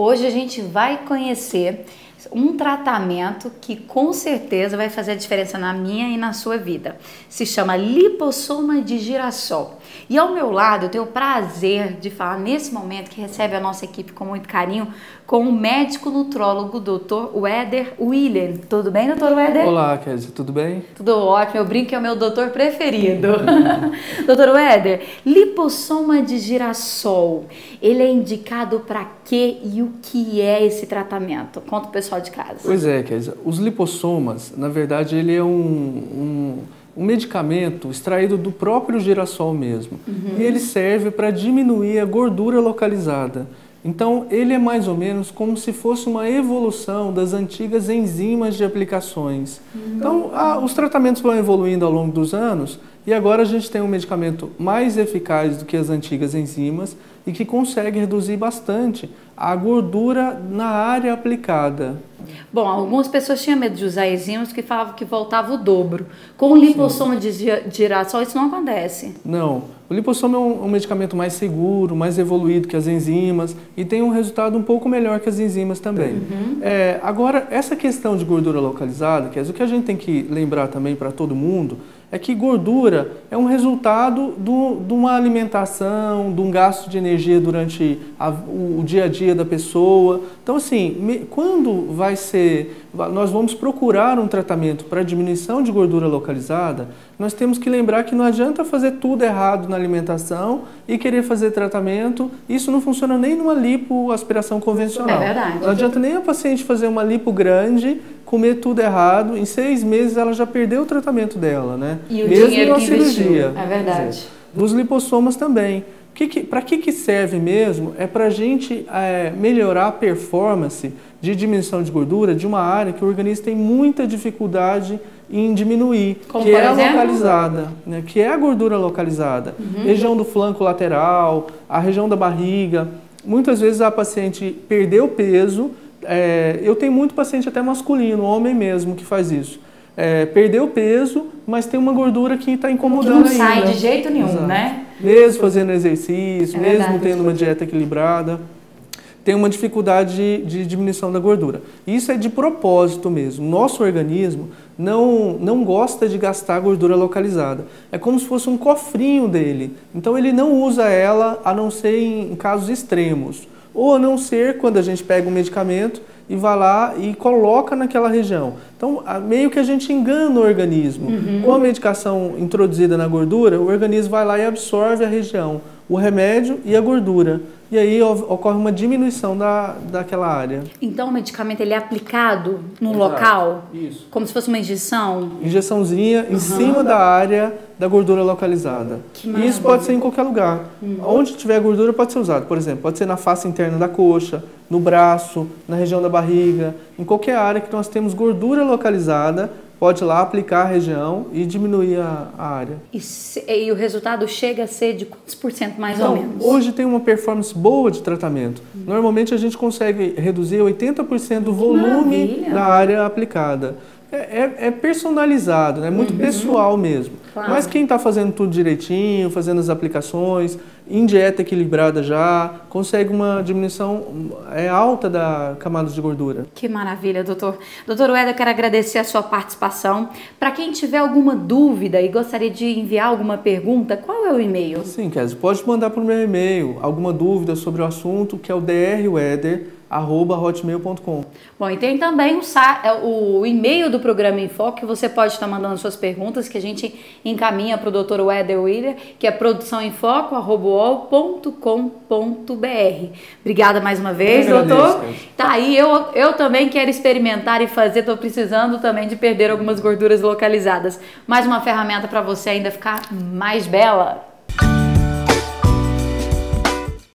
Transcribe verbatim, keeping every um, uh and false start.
Hoje a gente vai conhecer um tratamento que com certeza vai fazer a diferença na minha e na sua vida. Se chama lipossoma de girassol. E ao meu lado eu tenho o prazer de falar nesse momento que recebe a nossa equipe com muito carinho com o médico nutrólogo doutor Weder William. Tudo bem, doutor Weder? Olá, Kézia, tudo bem? Tudo ótimo, eu brinco que é o meu doutor preferido. doutor Weder, lipossoma de girassol, ele é indicado para quê e o que é esse tratamento? Conta o pessoal de casa. Pois é, Kézia, os lipossomas, na verdade, ele é um, um, um medicamento extraído do próprio girassol mesmo. Uhum. E ele serve para diminuir a gordura localizada. Então, ele é mais ou menos como se fosse uma evolução das antigas enzimas de aplicações. Uhum. Então, a, os tratamentos vão evoluindo ao longo dos anos e agora a gente tem um medicamento mais eficaz do que as antigas enzimas e que consegue reduzir bastante a gordura na área aplicada. Bom, algumas pessoas tinham medo de usar enzimas que falavam que voltava o dobro. Com o lipossoma de girassol isso não acontece. Não. O lipossoma é um, um medicamento mais seguro, mais evoluído que as enzimas e tem um resultado um pouco melhor que as enzimas também. Uhum. É, agora, essa questão de gordura localizada, que é o que a gente tem que lembrar também para todo mundo, é que gordura é um resultado do, de uma alimentação, de um gasto de energia durante a, o, o dia a dia da pessoa. Então, assim, me, quando vai ser, nós vamos procurar um tratamento para diminuição de gordura localizada, nós temos que lembrar que não adianta fazer tudo errado na alimentação e querer fazer tratamento. Isso não funciona nem numa lipoaspiração convencional. É verdade. Não adianta nem a paciente fazer uma lipo grande, comer tudo errado, em seis meses ela já perdeu o tratamento dela, né? E o Mesmo dinheiro na que cirurgia. É verdade. Dos lipossomas também. Que que, para que que serve mesmo? É para a gente é, melhorar a performance de diminuição de gordura de uma área que o organismo tem muita dificuldade em diminuir, Como, que por é a exemplo? localizada, né? Que é a gordura localizada. Uhum. Região do flanco lateral, a região da barriga. Muitas vezes a paciente perdeu peso. É, eu tenho muito paciente até masculino, homem mesmo, que faz isso. É, perdeu peso, mas tem uma gordura que está incomodando ainda. Que não sai de jeito nenhum, Exato. Né? Mesmo fazendo exercício, é mesmo verdade. tendo uma dieta equilibrada, tem uma dificuldade de, de diminuição da gordura. Isso é de propósito mesmo. Nosso organismo não, não gosta de gastar gordura localizada. É como se fosse um cofrinho dele. Então ele não usa ela a não ser em, em casos extremos. Ou a não ser quando a gente pega um medicamento e vai lá e coloca naquela região. Então, meio que a gente engana o organismo. Uhum. Com a medicação introduzida na gordura, o organismo vai lá e absorve a região, o remédio e a gordura. E aí ocorre uma diminuição da, daquela área. Então o medicamento ele é aplicado no Exato. Local? Isso. Como se fosse uma injeção? Injeçãozinha uhum. em cima da área da gordura localizada. Que e isso pode ser em qualquer lugar. Uhum. Onde tiver gordura pode ser usado. Por exemplo, pode ser na face interna da coxa, no braço, na região da barriga, em qualquer área que nós temos gordura localizada, pode ir lá aplicar a região e diminuir a, a área. E, se, e o resultado chega a ser de quantos por cento mais então, ou menos? Hoje tem uma performance boa de tratamento. Hum. Normalmente a gente consegue reduzir oitenta por cento do volume da área aplicada. É, é, é personalizado, é né? Muito uhum. pessoal mesmo. Claro. Mas quem está fazendo tudo direitinho, fazendo as aplicações, em dieta equilibrada já, consegue uma diminuição é, alta da camada de gordura. Que maravilha, doutor. Doutor Weder, eu quero agradecer a sua participação. Para quem tiver alguma dúvida e gostaria de enviar alguma pergunta, qual é o e-mail? Sim, Kézia, pode mandar para o meu e-mail alguma dúvida sobre o assunto, que é o drweder arroba hotmail ponto com. Bom, e tem também o, o e-mail do programa Enfoque, que você pode estar mandando suas perguntas, que a gente encaminha para o doutor Weder William, que é produçãoenfoque arroba u o l ponto com ponto b r. Obrigada mais uma vez, eu doutor. agradeço, tá aí, eu, eu também quero experimentar e fazer, estou precisando também de perder algumas gorduras localizadas. Mais uma ferramenta para você ainda ficar mais bela.